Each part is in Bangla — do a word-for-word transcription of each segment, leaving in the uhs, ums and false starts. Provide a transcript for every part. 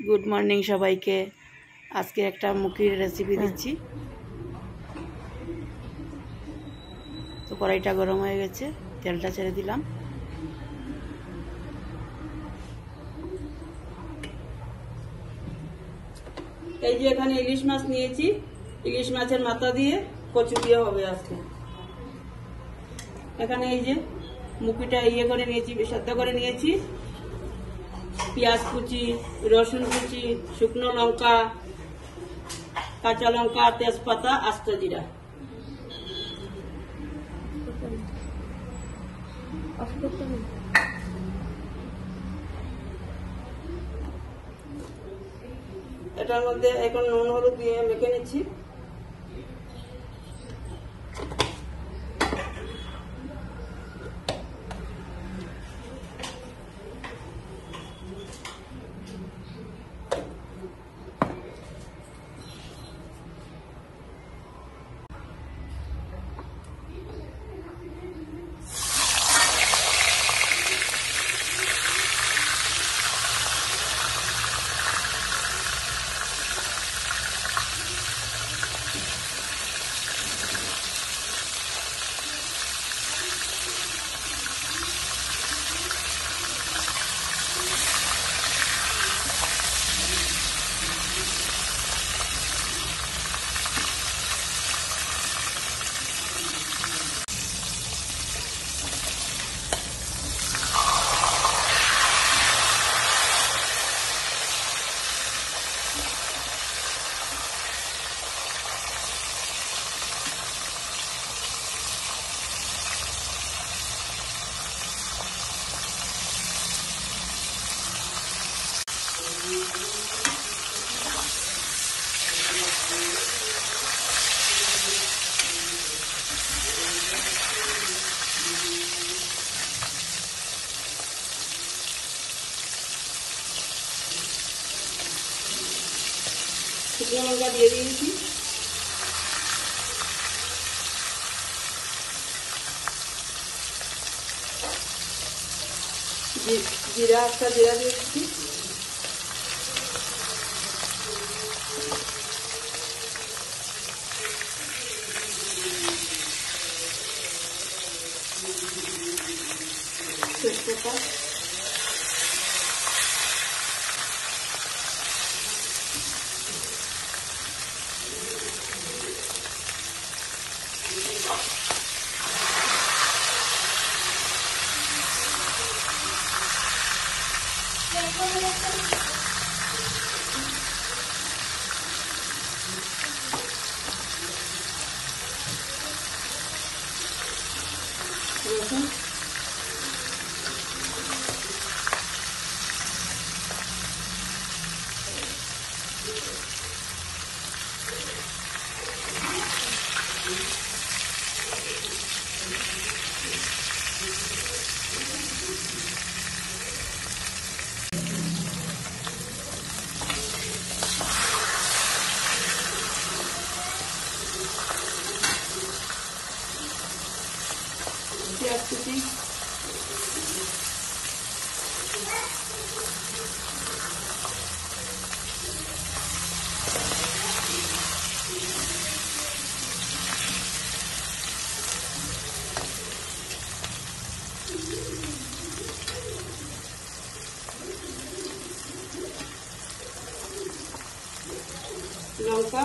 गुड मर्निंग सबाइके आज के एक मुखिर रेसिपि दिচ্ছি। तो कड़ाईटा गरम हो गेছে, तेलटा ছেড়ে দিলাম। এই যে এখানে ইলিশ মাছ নিয়েছি, ইলিশ মাছের মাথা দিয়ে কচু দিয়ে হবে আজকে। এখানে এই যে মুখিটা ইয়ে করে নিয়েছি, সেদ্ধ করে নিয়েছি। পেঁয়াজ কুচি, রসুন কুচি, শুকনো লঙ্কা, কাঁচা লঙ্কা, তেজপাতা, আস্ত জিরা। এটার মধ্যে এখন নুন হলুদ দিয়ে মেখে নিচ্ছি। শুকনো লঙ্কা দিয়ে দিয়েছি, জিরা একটা জিরা দিয়ে দিচ্ছি, তেজপাতা, রসুন, পেঁয়াজ কুচি, লঙ্কা,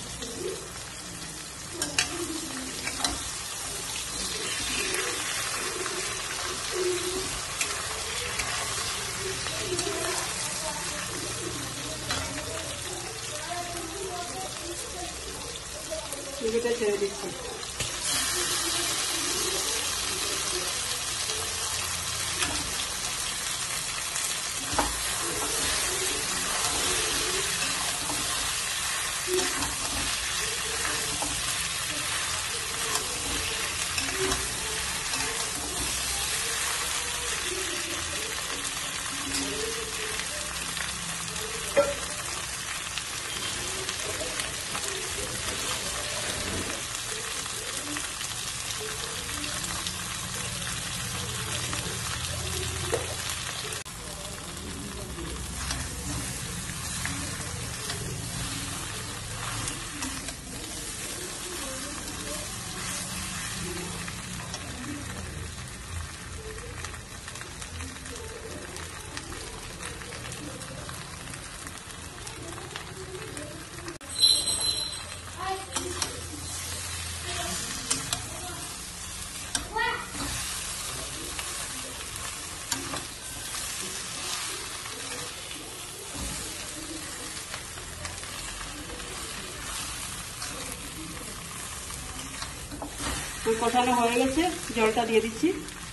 মুখিটা ছেড়ে দিচ্ছি। কষানো হয়ে গেছে, জলটা দিয়ে দিচ্ছি।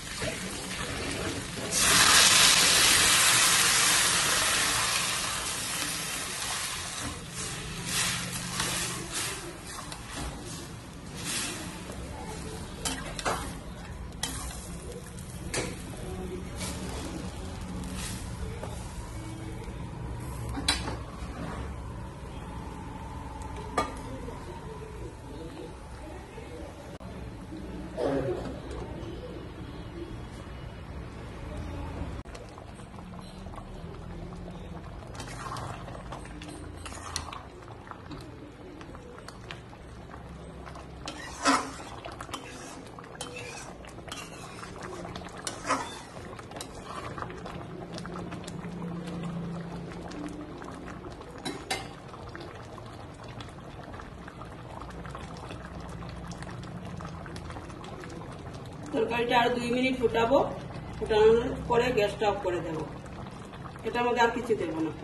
তরকারিটা আর দুই মিনিট ফুটাবো, ফুটানোর পরে গ্যাসটা অফ করে দেবো। এটার মধ্যে আর কিছু দেবো না।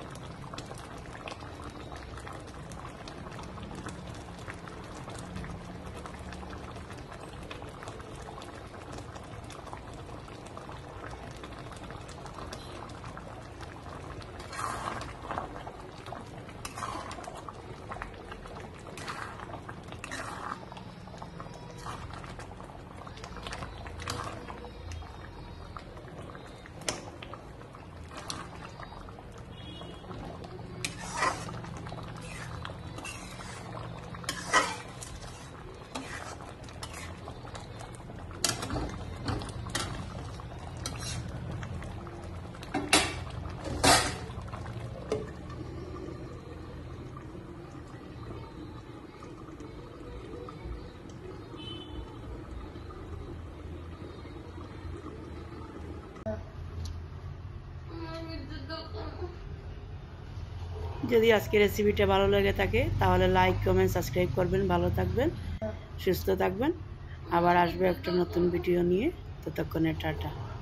যদি আজকের রেসিপিটা ভালো লেগে থাকে তাহলে লাইক, কমেন্ট, সাবস্ক্রাইব করবেন। ভালো থাকবেন, সুস্থ থাকবেন। আবার আসবে একটা নতুন ভিডিও নিয়ে। ততক্ষণে টাটা।